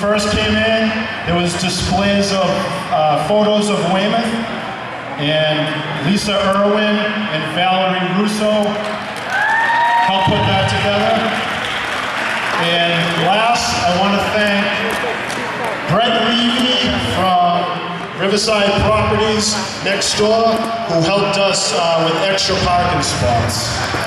first came in, there was displays of photos of Weymouth, and Lisa Irwin and Valerie Russo helped put that together. And last, I want to thank Brett Levy from Riverside Properties next door, who helped us with extra parking spots.